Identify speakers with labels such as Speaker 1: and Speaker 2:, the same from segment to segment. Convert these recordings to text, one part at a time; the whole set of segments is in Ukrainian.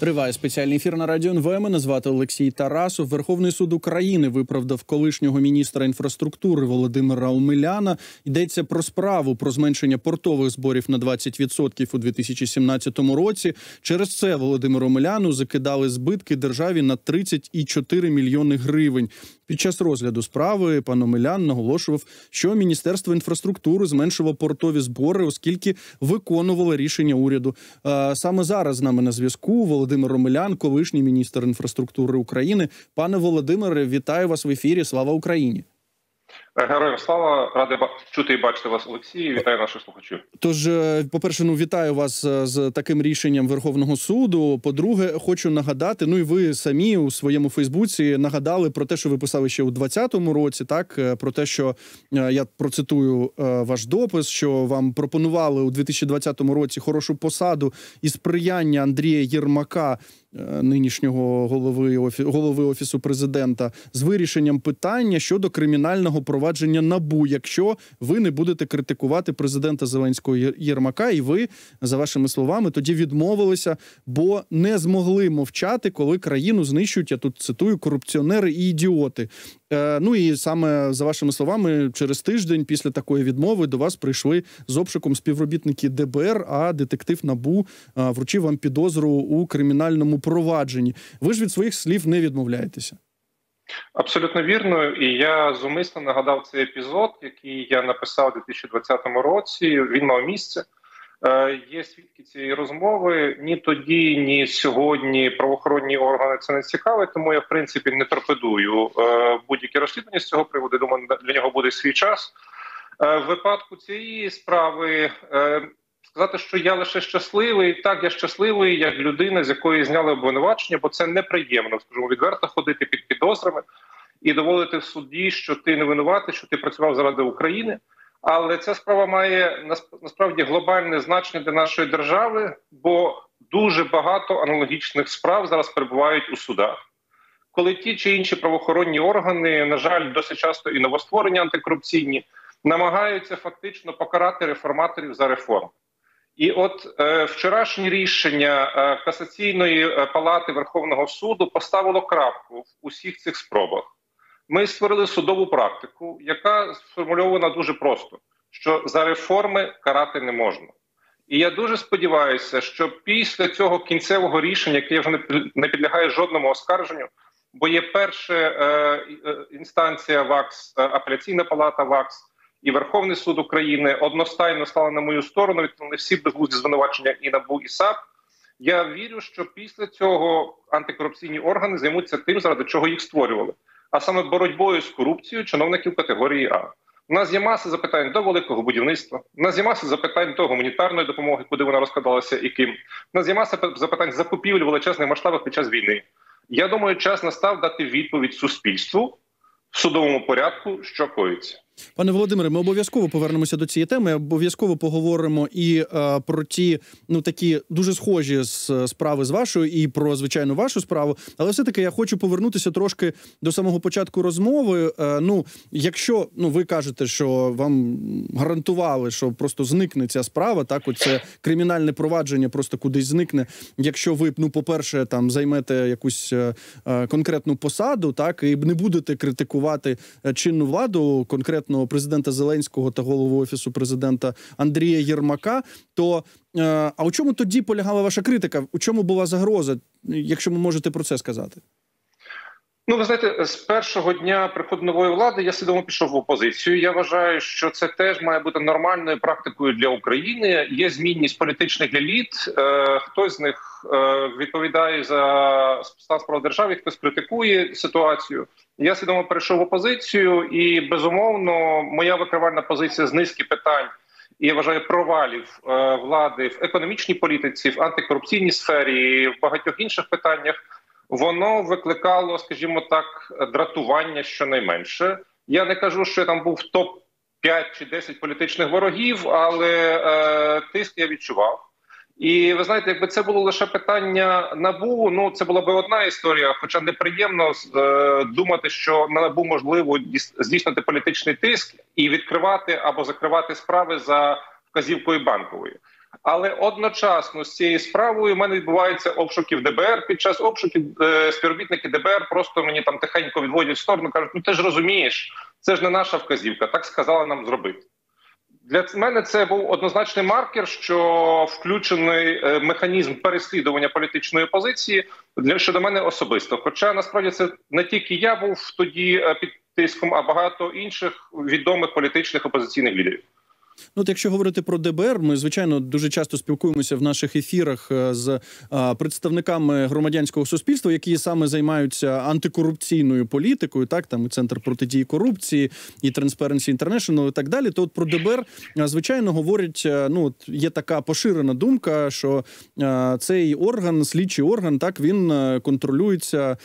Speaker 1: Триває спеціальний ефір на Радіо НВ. Мене звати Олексій Тарасов. Верховний суд України виправдав колишнього міністра інфраструктури Володимира Омеляна. Йдеться про справу про зменшення портових зборів на 20% у 2017 році. Через це Володимиру Омеляну закидали збитки державі на 30,4 мільйони гривень. Під час розгляду справи пан Омелян наголошував, що Міністерство інфраструктури зменшило портові збори, оскільки виконувало рішення уряду. Саме зараз з нами на зв'язку Володимир Омелян, колишній міністр інфраструктури України. Пане Володимире, вітаю вас в ефірі. Слава Україні!
Speaker 2: Героям слава, радий чути і бачити вас, Олексій, вітаю наших слухачів.
Speaker 1: Тож, по-перше, вітаю вас з таким рішенням Верховного суду. По-друге, хочу нагадати, і ви самі у своєму Фейсбуці нагадали про те, що ви писали ще у 2020 році, так, про те, що, я процитую ваш допис, що вам пропонували у 2020 році хорошу посаду і сприяння Андрія Єрмака, нинішнього голови Офісу Президента, з вирішенням питання щодо кримінального провадження НАБУ, якщо ви не будете критикувати президента Зеленського Єрмака, і ви, за вашими словами, тоді відмовилися, бо не змогли мовчати, коли країну знищують, я тут цитую, корупціонери і ідіоти. І саме, за вашими словами, через тиждень після такої відмови до вас прийшли з обшуком співробітники ДБР, а детектив НАБУ вручив вам підозру у кримінальному провадженні. Ви ж від своїх слів не відмовляєтеся.
Speaker 2: Абсолютно вірно. І я зумисно нагадав цей епізод, який я написав у 2020 році. Він мав місце. Є свідки цієї розмови. Ні тоді, ні сьогодні правоохоронні органи це не цікавить, тому я, в принципі, не торпедую будь-які розслідування з цього приводу. Думаю, для нього буде свій час. В випадку цієї справи сказати, що я лише щасливий. Так, я щасливий, як людина, з якої зняли обвинувачення, бо це неприємно, скажімо, відверто ходити під підозрами і доводити в суді, що ти не винуватий, що ти працював заради України. Але ця справа має насправді глобальне значення для нашої держави, бо дуже багато аналогічних справ зараз перебувають у судах. Коли ті чи інші правоохоронні органи, на жаль, досить часто і новостворені антикорупційні, намагаються фактично покарати реформаторів за реформи. І от вчорашнє рішення Касаційної палати Верховного суду поставило крапку в усіх цих спробах. Ми створили судову практику, яка сформульована дуже просто, що за реформи карати не можна. І я дуже сподіваюся, що після цього кінцевого рішення, яке вже не підлягає жодному оскарженню, бо є перша інстанція ВАКС, апеляційна палата ВАКС, і Верховний суд України одностайно стали на мою сторону, відкинули всі безглузді звинувачення і НАБУ, і САП. Я вірю, що після цього антикорупційні органи займуться тим, заради чого їх створювали. А саме боротьбою з корупцією чиновників категорії А. У нас є маса запитань до великого будівництва, у нас є маса запитань до гуманітарної допомоги, куди вона розкладалася і ким. У нас є маса запитань закупівель в величезних масштабах під час війни. Я думаю, час настав дати відповідь суспільству в судовому порядку, що коїться.
Speaker 1: Пане Володимире, ми обов'язково повернемося до цієї теми, обов'язково поговоримо і про ті, такі дуже схожі справи з вашою, і про, звичайно, вашу справу. Але все-таки я хочу повернутися трошки до самого початку розмови. Якщо, ви кажете, що вам гарантували, що просто зникне ця справа, так, оце кримінальне провадження просто кудись зникне, якщо ви, по-перше, там займете якусь конкретну посаду, так, і не будете критикувати чинну владу, конкретно президента Зеленського та голову Офісу Президента Андрія Єрмака, то а у чому тоді полягала ваша критика? У чому була загроза, якщо ви можете про це сказати?
Speaker 2: Ви знаєте, з першого дня приходу нової влади я свідомо пішов в опозицію. Я вважаю, що це теж має бути нормальною практикою для України. Є змінність політичних еліт, хтось з них відповідає за стан справ держави, хтось критикує ситуацію. Я свідомо перейшов в опозицію і, безумовно, моя викривальна позиція з низки питань, і я вважаю провалів влади в економічній політиці, в антикорупційній сфері, в багатьох інших питаннях, воно викликало, скажімо так, дратування щонайменше. Я не кажу, що я там був в топ-5 чи 10 політичних ворогів, але тиск я відчував. І ви знаєте, якби це було лише питання НАБУ, це була би одна історія, хоча неприємно думати, що на НАБУ можливо здійснити політичний тиск і відкривати або закривати справи за вказівкою Банкової. Але одночасно з цією справою в мене відбуваються обшуки в ДБР. Під час обшуків співробітники ДБР просто мені там тихенько відводять в сторону, кажуть, ну ти ж розумієш, це ж не наша вказівка, так сказали нам зробити. Для мене це був однозначний маркер, що включений механізм переслідування політичної опозиції щодо мене особисто. Хоча насправді це не тільки я був тоді під тиском, а багато інших відомих політичних опозиційних лідерів.
Speaker 1: Ну, от якщо говорити про ДБР, ми, звичайно, дуже часто спілкуємося в наших ефірах з представниками громадянського суспільства, які саме займаються антикорупційною політикою, так, там і Центр протидії корупції, і Transparency International, і так далі. То от про ДБР, звичайно, говорять, ну, от є така поширена думка, що цей орган, слідчий орган, так, він контролюється,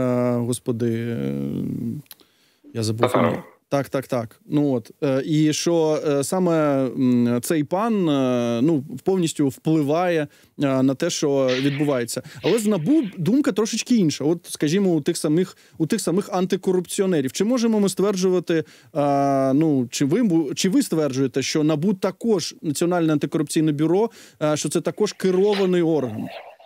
Speaker 1: я забув. Так. Ну от і що саме цей пан ну повністю впливає на те, що відбувається. Але з НАБУ думка трошечки інша. От, скажімо, у тих самих антикорупціонерів. Чи можемо ми стверджувати, ну чи ви стверджуєте, що НАБУ також Національне антикорупційне бюро, що це також керований орган?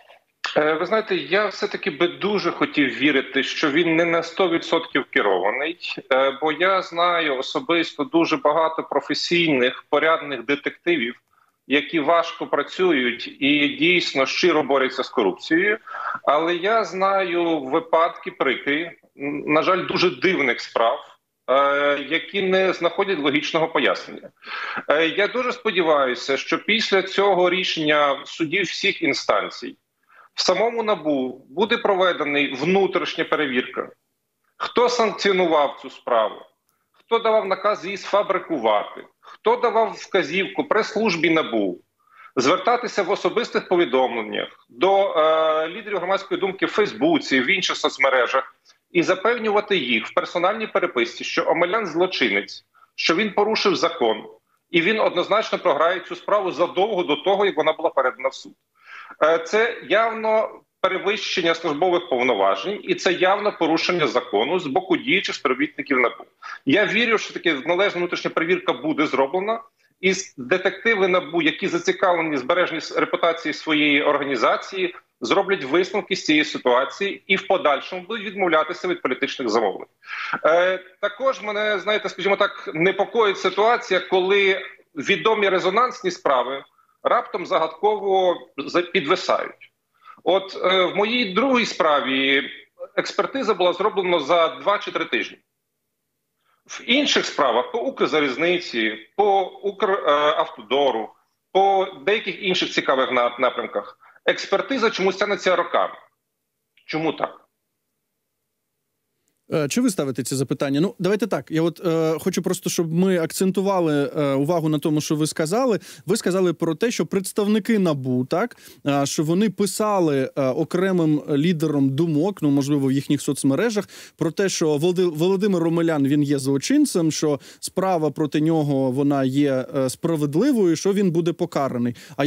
Speaker 2: Ви знаєте, я все-таки би дуже хотів вірити, що він не на 100% керований, бо я знаю особисто дуже багато професійних, порядних детективів, які важко працюють і дійсно щиро борються з корупцією. Але я знаю випадки прикрі, на жаль, дуже дивних справ, які не знаходять логічного пояснення. Я дуже сподіваюся, що після цього рішення судів всіх інстанцій в самому НАБУ буде проведена внутрішня перевірка. Хто санкціонував цю справу? Хто давав наказ її сфабрикувати? Хто давав вказівку прес-службі НАБУ звертатися в особистих повідомленнях до лідерів громадської думки в Фейсбуці, в інших соцмережах і запевнювати їх в персональній переписці, що Омелян злочинець, що він порушив закон, і він однозначно програє цю справу задовго до того, як вона була передана в суд. Це явно перевищення службових повноважень і це явно порушення закону з боку діючих співробітників НАБУ. Я вірю, що таки належна внутрішня перевірка буде зроблена, і детективи НАБУ, які зацікавлені в збереженні репутації своєї організації, зроблять висновки з цієї ситуації і в подальшому будуть відмовлятися від політичних замовлень. Також мене, знаєте, скажімо так, непокоїть ситуація, коли відомі резонансні справи раптом загадково підвисають. От в моїй другій справі експертиза була зроблена за 2 чи 3 тижні. В інших справах по Укрзалізниці, по Укравтодору, по деяких інших цікавих напрямках експертиза чомусь тягнеться роками. Чому так?
Speaker 1: Чи ви ставите ці запитання? Ну, давайте так. Я от хочу просто, щоб ми акцентували увагу на тому, що ви сказали. Ви сказали про те, що представники НАБУ, так, що вони писали окремим лідерам думок, ну, можливо, в їхніх соцмережах, про те, що Володимир Омелян, він є злочинцем, що справа проти нього, вона є справедливою, що він буде покараний. А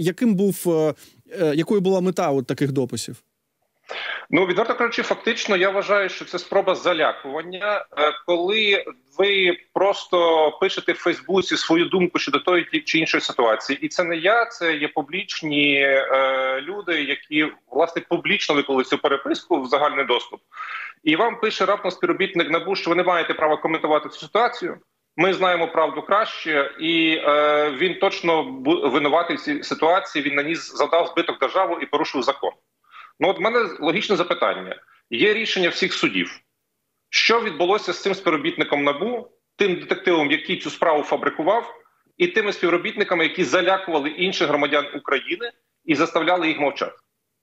Speaker 1: якою була мета от таких дописів?
Speaker 2: Ну, відверто кажучи, фактично, я вважаю, що це спроба залякування, коли ви просто пишете в Фейсбуці свою думку щодо тої чи іншої ситуації. І це не я, це є публічні люди, які, власне, публічно виклали цю переписку в загальний доступ. І вам пише раптом співробітник НАБУ, що ви не маєте права коментувати цю ситуацію. Ми знаємо правду краще, і він точно винуватий в цій ситуації, він завдав збиток державу і порушив закон. Ну, от в мене логічне запитання. Є рішення всіх судів. Що відбулося з цим співробітником НАБУ, тим детективом, який цю справу фабрикував, і тими співробітниками, які залякували інших громадян України і заставляли їх мовчати?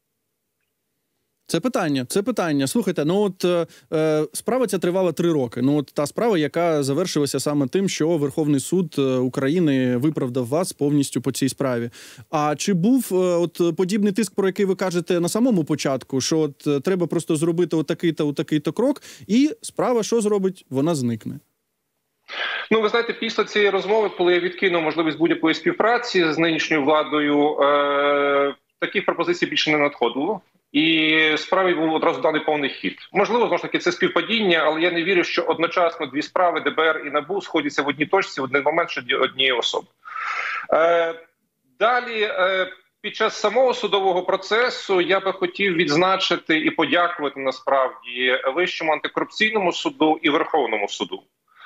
Speaker 1: Це питання. Слухайте, ну от справа ця тривала 3 роки. Ну от та справа, яка завершилася саме тим, що Верховний суд України виправдав вас повністю по цій справі. А чи був от подібний тиск, про який ви кажете на самому початку, що от треба просто зробити отакий-то крок, і справа що зробить? Вона зникне.
Speaker 2: Ну, ви знаєте, після цієї розмови, коли я відкинув можливість будь-якої співпраці з нинішньою владою, таких пропозицій більше не надходило. І справі був одразу даний повний хід. Можливо, знову ж таки, це співпадіння, але я не вірю, що одночасно 2 справи ДБР і НАБУ сходяться в одній точці в один момент щодо однієї особи. Далі, під час самого судового процесу я би хотів відзначити і подякувати насправді Вищому антикорупційному суду і Верховному суду.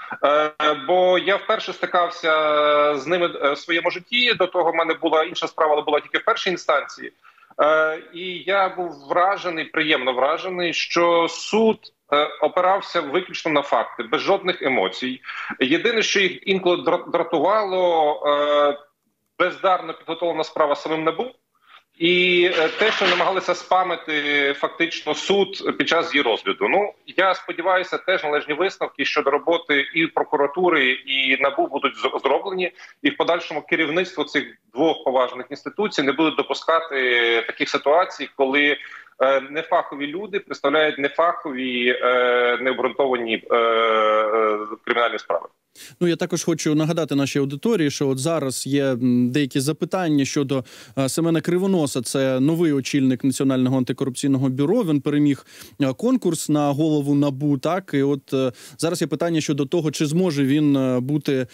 Speaker 2: Бо я вперше стикався з ними в своєму житті. До того в мене була інша справа, але була тільки в першій інстанції. І я був вражений, приємно вражений, що суд опирався виключно на факти, без жодних емоцій. Єдине, що їх інколи дратувало, бездарно підготовлена справа самим НАБУ, і те, що намагалися спамити фактично суд під час її розгляду. Ну, я сподіваюся, теж належні висновки щодо роботи і прокуратури, і НАБУ будуть зроблені, і в подальшому керівництво цих двох поважних інституцій не буде допускати таких ситуацій, коли нефахові люди представляють нефахові, необґрунтовані кримінальні справи.
Speaker 1: Ну, я також хочу нагадати нашій аудиторії, що от зараз є деякі запитання щодо Семена Кривоноса. Це новий очільник Національного антикорупційного бюро. Він переміг конкурс на голову НАБУ. Так, і от зараз є питання щодо того, чи зможе він бути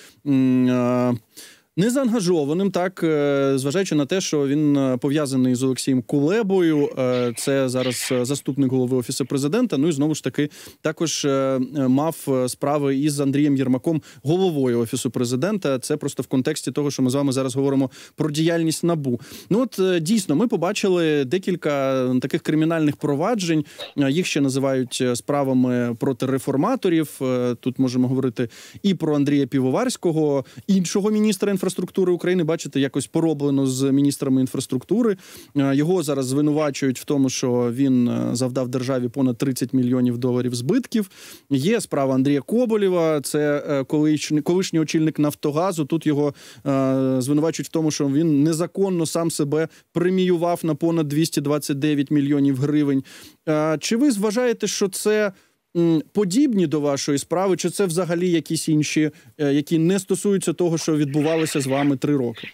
Speaker 1: незаангажованим, так, зважаючи на те, що він пов'язаний з Олексієм Кулебою, це зараз заступник голови Офісу Президента, ну і знову ж таки також мав справи із Андрієм Єрмаком, головою Офісу Президента. Це просто в контексті того, що ми з вами зараз говоримо про діяльність НАБУ. Ну от дійсно, ми побачили декілька таких кримінальних проваджень, їх ще називають справами проти реформаторів. Тут можемо говорити і про Андрія Півоварського, іншого міністра інфраструктури України, бачите, якось пороблено з міністрами інфраструктури. Його зараз звинувачують в тому, що він завдав державі понад 30 мільйонів доларів збитків. Є справа Андрія Коболєва, це колишній очільник Нафтогазу. Тут його звинувачують в тому, що він незаконно сам себе преміював на понад 229 мільйонів гривень. Чи ви вважаєте, що це подібні до вашої справи, чи це взагалі якісь інші, які не стосуються того, що відбувалося з вами 3 роки?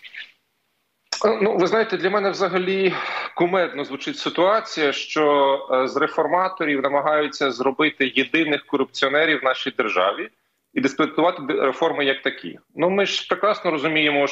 Speaker 2: Ну, ви знаєте, для мене взагалі кумедно звучить ситуація, що з реформаторів намагаються зробити єдиних корупціонерів в нашій державі і дискредитувати реформи як такі. Ну, ми ж прекрасно розуміємо,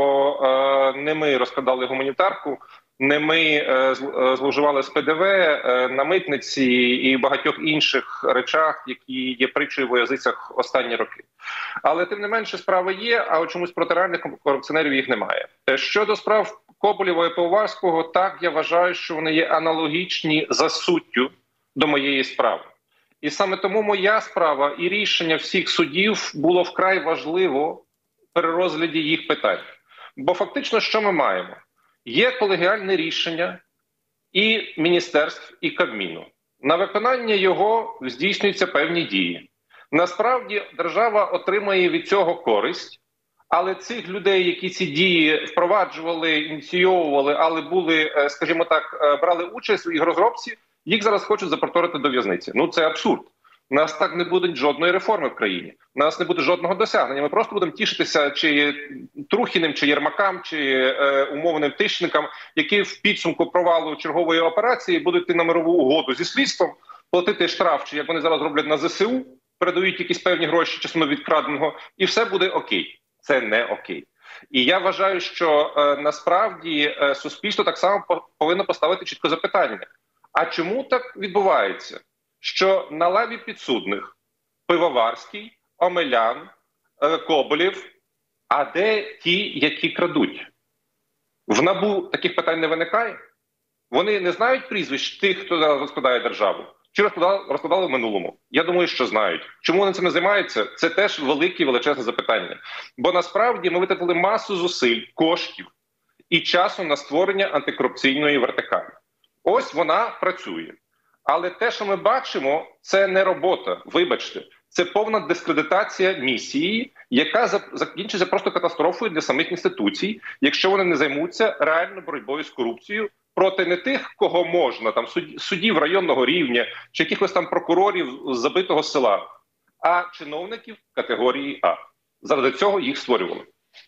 Speaker 2: що не ми розкладали гуманітарку, не ми зловживали з ПДВ на митниці і багатьох інших речах, які є притчою во язицях останні роки. Але тим не менше справи є, а чомусь проти реальних корупціонерів їх немає. Щодо справ Коболєва і Пивоварського, так, я вважаю, що вони є аналогічні за суттю до моєї справи. І саме тому моя справа і рішення всіх судів було вкрай важливо при розгляді їх питань. Бо фактично що ми маємо? Є колегіальне рішення і міністерств, і Кабміну. На виконання його здійснюються певні дії. Насправді держава отримає від цього користь, але цих людей, які ці дії впроваджували, ініційовували, але були, скажімо так, брали участь у їх розробці, їх зараз хочуть запроторити до в'язниці. Ну це абсурд. У нас так не буде жодної реформи в країні. У нас не буде жодного досягнення. Ми просто будемо тішитися чи Трухіним, чи Єрмакам, чи умовним Тищенкам, які в підсумку провалу чергової операції будуть йти на мирову угоду зі слідством, платити штраф, чи як вони зараз роблять на ЗСУ, передають якісь певні гроші частину відкраденого, і все буде окей. Це не окей. І я вважаю, що насправді суспільство так само повинно поставити чітко запитання. А чому так відбувається? Що на лаві підсудних Пивоварський, Омелян, Коболєв, а де ті, які крадуть? В НАБУ таких питань не виникає? Вони не знають прізвищ тих, хто зараз розкладає державу? Чи розкладали в минулому? Я думаю, що знають. Чому вони цим не займаються? Це теж величезне запитання. Бо насправді ми витратили масу зусиль, коштів і часу на створення антикорупційної вертикалі. Ось вона працює. Але те, що ми бачимо, це не робота, вибачте. Це повна дискредитація місії, яка закінчиться просто катастрофою для самих інституцій, якщо вони не займуться реально боротьбою з корупцією проти не тих, кого можна, там суддів районного рівня, чи якихось там прокурорів з забитого села, а чиновників категорії А. Заради цього їх створювали.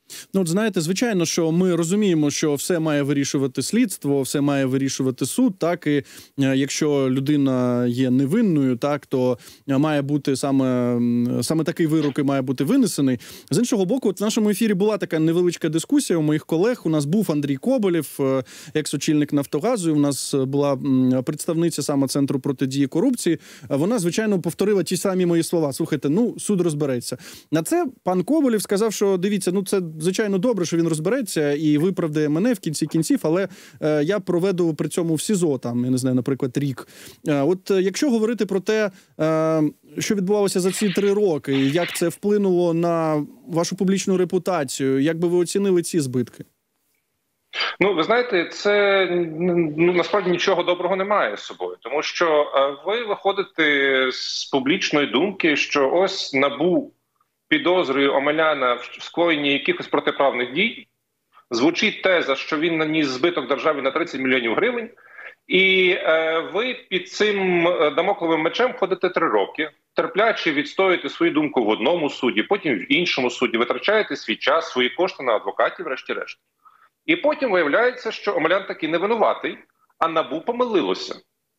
Speaker 1: Ну, от знаєте, звичайно, що ми розуміємо, що все має вирішувати слідство, все має вирішувати суд, так, і якщо людина є невинною, так, то має бути саме такий вирок і має бути винесений. З іншого боку, от в нашому ефірі була така невеличка дискусія у моїх колег. У нас був Андрій Коболєв, екс-очільник «Нафтогазу», у нас була представниця саме Центру протидії корупції. Вона, звичайно, повторила ті самі мої слова. Слухайте, суд розбереться. На це пан Коболєв сказав, що, дивіться, це звичайно добре, що він розбереться і виправдає мене в кінці кінців, але я проведу при цьому в СІЗО, там, я не знаю, наприклад, рік. От якщо говорити про те, що відбувалося за ці 3 роки, і як це вплинуло на вашу публічну репутацію, як би ви оцінили ці збитки?
Speaker 2: Ви знаєте, це насправді нічого доброго немає з собою, тому що ви виходите з публічної думки, що ось НАБУ підозрює Омеляна в скоєнні якихось протиправних дій, звучить теза, що він наніс збиток державі на 30 мільйонів гривень, і ви під цим дамокловим мечем ходите 3 роки, терпляче відстоюєте свою думку в одному суді, потім в іншому суді, витрачаєте свій час, свої кошти на адвокатів, врешті-решт. І потім виявляється, що Омелян таки не винуватий, а НАБУ помилилося.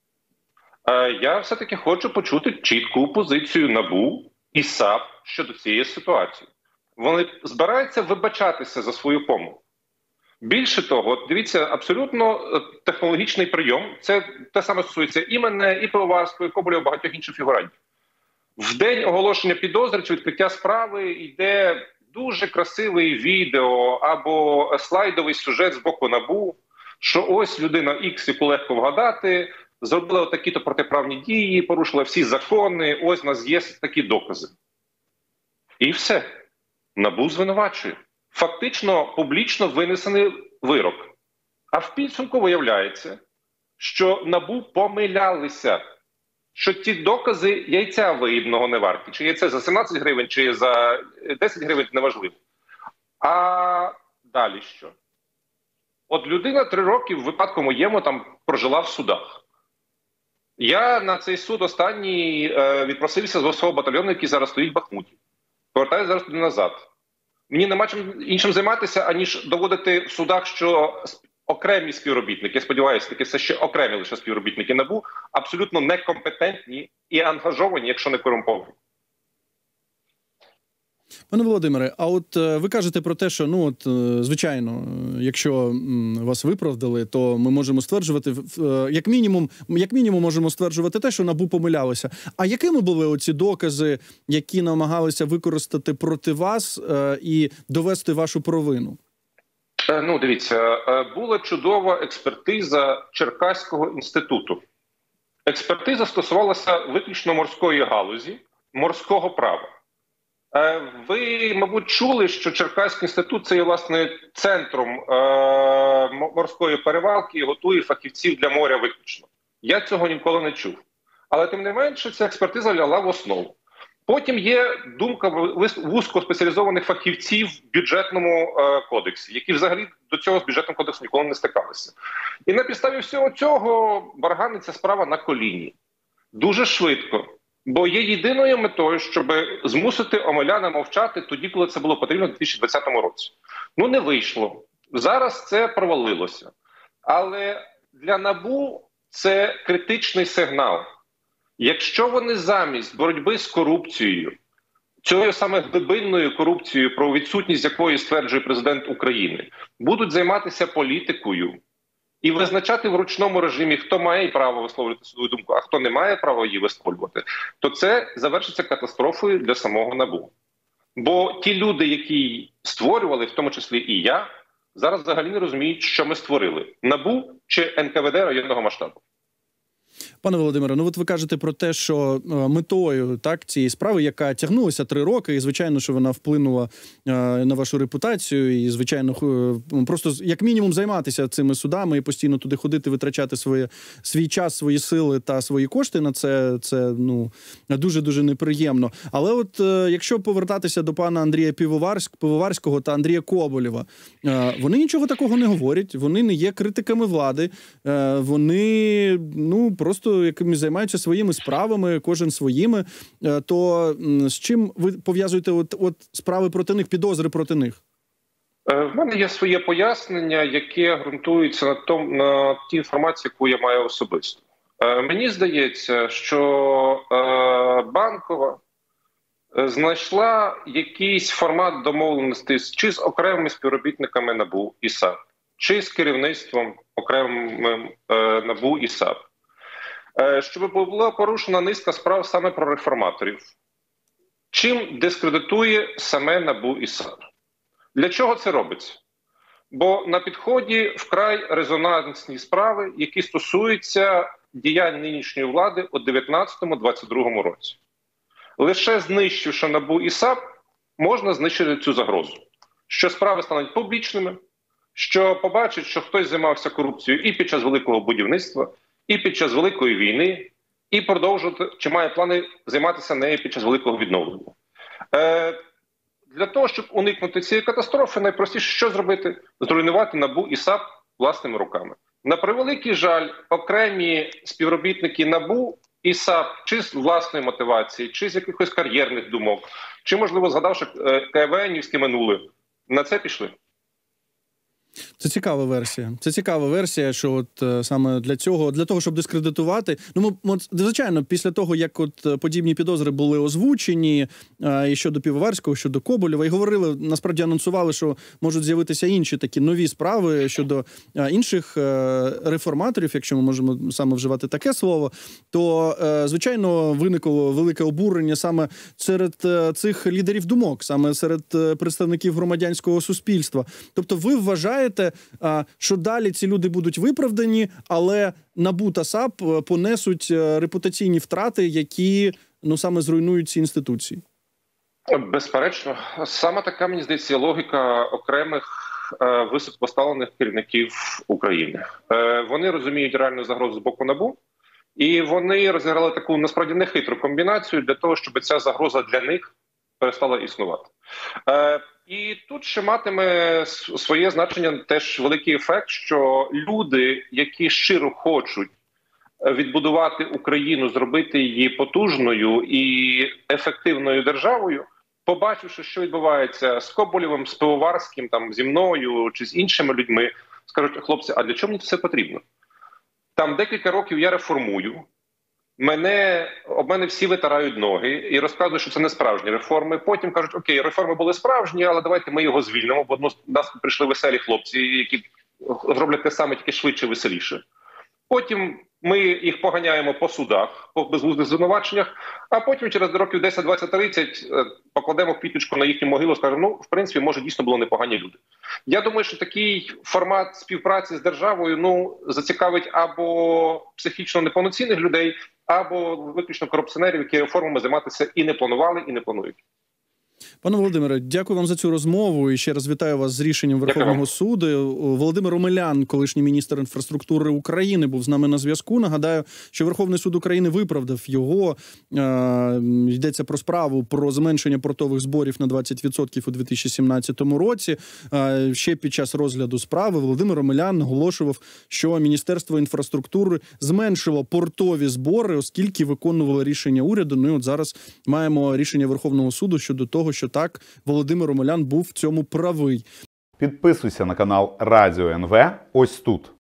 Speaker 2: Я все-таки хочу почути чітку позицію НАБУ і САП щодо цієї ситуації. Вони збираються вибачатися за свою помилку. Більше того, дивіться, абсолютно технологічний прийом. Це те саме стосується і мене, і Пивоварського, і Коболєва, багатьох інших фігурантів. В день оголошення підозри чи відкриття справи йде дуже красивий відео або слайдовий сюжет з боку НАБУ, що ось людина X, яку легко вгадати, зробила такі-то протиправні дії, порушила всі закони, ось у нас є такі докази. І все. НАБУ звинувачує. Фактично, публічно винесений вирок. А в підсумку виявляється, що НАБУ помилялися, що ті докази яйця виїдного не варті. Чи яйце за 17 гривень, чи за 10 гривень – неважливо. А далі що? От людина 3 роки в випадку моєму там прожила в судах. Я на цей суд останній відпросився з свого батальйону, який зараз стоїть в Бахмуті. Повертаюся зараз туди назад. Мені нема чим іншим займатися, аніж доводити в судах, що окремі співробітники, я сподіваюся, таки все ще окремі лише співробітники НАБУ, абсолютно некомпетентні і ангажовані, якщо не корумповані.
Speaker 1: Пане Володимире, а от ви кажете про те, що, звичайно, якщо вас виправдали, то ми можемо стверджувати, як мінімум можемо стверджувати те, що НАБУ помилялося. А якими були оці докази, які намагалися використати проти вас і довести вашу провину?
Speaker 2: Дивіться, була чудова експертиза Черкаського інституту. Експертиза стосувалася виключно морської галузі, морського права. Ви, мабуть, чули, що Черкаський інститут – це є, власне, центром морської перевалки і готує фахівців для моря виключно. Я цього ніколи не чув. Але, тим не менше, ця експертиза лягла в основу. Потім є думка вузькоспеціалізованих фахівців в бюджетному кодексі, які взагалі до цього з бюджетним кодексом ніколи не стикалися. І на підставі всього цього барганиться справа на коліні. Дуже швидко. Бо є єдиною метою, щоб змусити Омеляна мовчати тоді, коли це було потрібно у 2020 році. Не вийшло. Зараз це провалилося. Але для НАБУ це критичний сигнал. Якщо вони замість боротьби з корупцією, цією саме глибинною корупцією, про відсутність якої стверджує президент України, будуть займатися політикою і визначати в ручному режимі, хто має право висловлювати свою думку, а хто не має права її висловлювати, то це завершиться катастрофою для самого НАБУ. Бо ті люди, які створювали, в тому числі і я, зараз взагалі не розуміють, що ми створили – НАБУ чи НКВД районного масштабу.
Speaker 1: Пане Володимире, от ви кажете про те, що метою цієї справи, яка тягнулася 3 роки, і звичайно, що вона вплинула на вашу репутацію, і звичайно, просто як мінімум займатися цими судами і постійно туди ходити, витрачати свій час, свої сили та свої кошти на це дуже-дуже неприємно. Але от якщо повертатися до пана Андрія Пивоварського та Андрія Коболєва, вони нічого такого не говорять, вони не є критиками влади, вони, просто якими займаються своїми справами, кожен своїми, то з чим ви пов'язуєте от справи проти них, підозри проти них?
Speaker 2: В мене є своє пояснення, яке ґрунтується на тій інформації, яку я маю особисто. Мені здається, що Банкова знайшла якийсь формат домовленості чи з окремими співробітниками НАБУ і САП, чи з керівництвом окремим НАБУ і САП, щоб була порушена низка справ саме про реформаторів, чим дискредитує саме НАБУ і САП. Для чого це робиться? Бо на підході вкрай резонансні справи, які стосуються діянь нинішньої влади у 2019-2022 році. Лише знищивши НАБУ і САП, можна знищити цю загрозу. Що справи стануть публічними, що побачать, що хтось займався корупцією і під час Великого будівництва, і під час Великої війни, і продовжувати, чи має плани займатися нею під час Великого відновлення. Для того, щоб уникнути цієї катастрофи, найпростіше що зробити? Зруйнувати НАБУ і САП власними руками. На превеликий жаль, окремі співробітники НАБУ і САП чи з власної мотивації, чи з якихось кар'єрних думок, чи, можливо, згадавши КВНівське минуле, на це пішли.
Speaker 1: Це цікава версія. Це цікава версія, що от саме для того, щоб дискредитувати. Ну, звичайно, після того, як от подібні підозри були озвучені і щодо Пивоварського, щодо Коболєва, і говорили, насправді анонсували, що можуть з'явитися інші такі нові справи щодо інших реформаторів, якщо ми можемо саме вживати таке слово, то, звичайно, виникло велике обурення саме серед цих лідерів думок, саме серед представників громадянського суспільства. Тобто ви вважаєте, що далі ці люди будуть виправдані, але НАБУ та САП понесуть репутаційні втрати, які саме зруйнують ці інституції?
Speaker 2: Безперечно. Саме така, мені здається, логіка окремих високопоставлених керівників України. Вони розуміють реальну загрозу з боку НАБУ, і вони розіграли таку, насправді, нехитру комбінацію для того, щоб ця загроза для них перестала існувати. І тут ще матиме своє значення теж великий ефект, що люди, які щиро хочуть відбудувати Україну, зробити її потужною і ефективною державою, побачивши, що відбувається з Коболєвим, з Пивоварським, там, зі мною чи з іншими людьми, скажуть: хлопці, а для чого мені це потрібно? Там декілька років я реформую, об мене всі витирають ноги і розказують, що це не справжні реформи. Потім кажуть: окей, реформи були справжні, але давайте ми його звільнимо, бо до нас прийшли веселі хлопці, які зроблять те саме, тільки швидше, веселіше. Потім ми їх поганяємо по судах, по безглуздих звинуваченнях, а потім через років 10, 20, 30 покладемо квіточку на їхню могилу і скажемо: в принципі, може, дійсно були непогані люди. Я думаю, що такий формат співпраці з державою, зацікавить або психічно неповноцінних людей, або виключно корупціонерів, які реформами займатися і не планували, і не планують.
Speaker 1: Пане Володимире, дякую вам за цю розмову і ще раз вітаю вас з рішенням Верховного суду. Володимир Омелян, колишній міністр інфраструктури України, був з нами на зв'язку. Нагадаю, що Верховний суд України виправдав його. Йдеться про справу про зменшення портових зборів на 20% у 2017 році. Ще під час розгляду справи Володимир Омелян наголошував, що Міністерство інфраструктури зменшило портові збори, оскільки виконувало рішення уряду. Ну і от зараз маємо рішення Верховного суду щодо того, що так, Володимир Омелян був в цьому правий.
Speaker 3: Підписуйся на канал Радіо НВ ось тут.